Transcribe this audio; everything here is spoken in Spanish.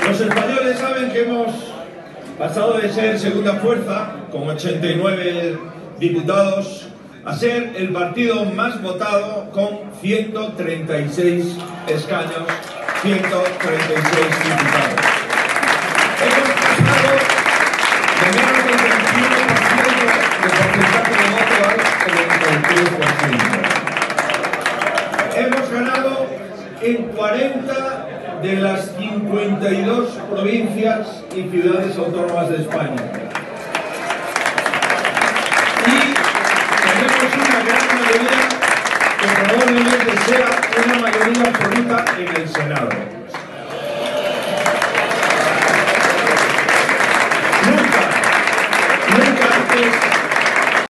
Los españoles saben que hemos pasado de ser segunda fuerza, con 89 diputados, a ser el partido más votado con 136 escaños, 136 diputados. Hemos pasado de menos del 21% de porcentaje de voto al 93%. Hemos ganado en 40 de las 52 provincias y ciudades autónomas de España. Y tenemos una gran mayoría que probablemente sea una mayoría absoluta en el Senado. Nunca antes